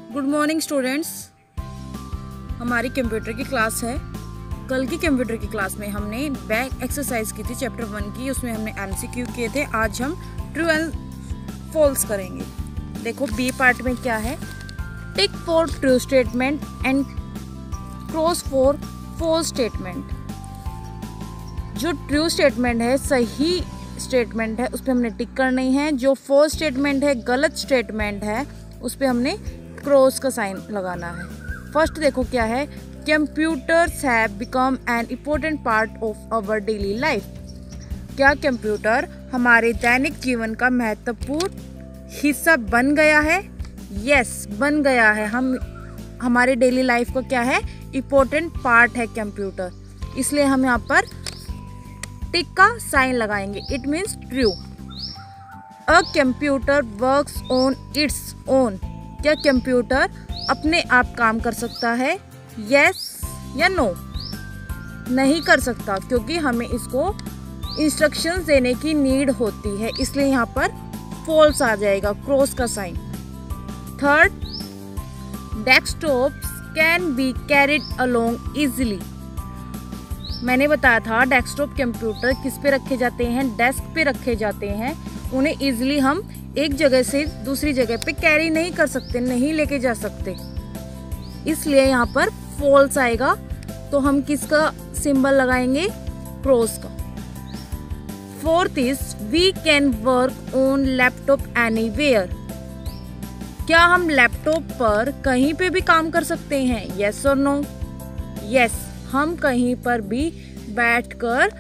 Good morning students. हमारी computer की class है। कल की कंप्यूटर की क्लास में हमने बैक एक्सरसाइज की थी चैप्टर 1 की, उसमें हमने एमसीक्यू किए थे। आज हम ट्रू एंड फॉल्स करेंगे। देखो बी पार्ट में क्या है, tick for true statement and cross for false statement. जो ट्रू स्टेटमेंट है, सही स्टेटमेंट है, उस पर हमने टिक करनी है। जो फॉल्स स्टेटमेंट है, गलत स्टेटमेंट है, उस पर हमने क्रॉस का साइन लगाना है। फर्स्ट देखो क्या है, computers have become an important part of our daily life. क्या कंप्यूटर हमारे दैनिक जीवन का महत्वपूर्ण हिस्सा बन गया है? यस, बन गया है। हमारे डेली लाइफ का क्या है, इम्पोर्टेंट पार्ट है कंप्यूटर, इसलिए हम यहाँ पर टिक का साइन लगाएंगे। It means true. A computer works on its own. क्या कंप्यूटर अपने आप काम कर सकता है? यस या नो? नहीं कर सकता, क्योंकि हमें इसको इंस्ट्रक्शंस देने की नीड होती है, इसलिए यहाँ पर फॉल्स आ जाएगा, क्रॉस का sign. Third, desktops can be carried along easily. मैंने बताया था डेस्कटॉप कंप्यूटर किस पे रखे जाते हैं, डेस्क पे रखे जाते हैं। उन्हें इजीली हम एक जगह से दूसरी जगह पे कैरी नहीं कर सकते, नहीं लेके जा सकते, इसलिए यहाँ पर फॉल्स आएगा। तो हम किसका सिंबल लगाएंगे? क्रॉस का। Fourth is we can work on laptop anywhere. क्या हम लैपटॉप पर कहीं पे भी काम कर सकते हैं? यस और नो? यस, हम कहीं पर भी बैठकर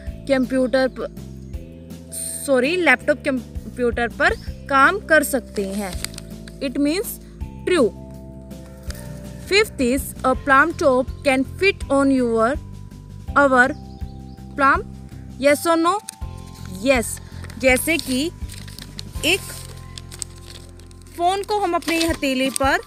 लैपटॉप कंप्यूटर पर काम कर सकते हैं। It means true. Fifth is a palmtop can fit on our palm. Yes और नो? यस। जैसे कि एक फोन को हम अपनी हथेली पर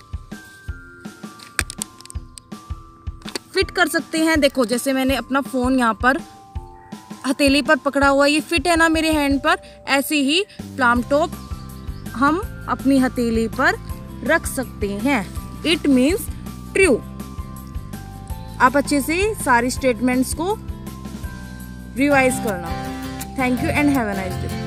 फिट कर सकते हैं। देखो जैसे मैंने अपना फोन यहाँ पर हथेली पर पकड़ा हुआ, ये फिट है ना मेरे हैंड पर, ऐसे ही प्लम टॉप हम अपनी हथेली पर रख सकते हैं। It means true. आप अच्छे से सारी स्टेटमेंट्स को रिवाइज करना। Thank you and have a nice day.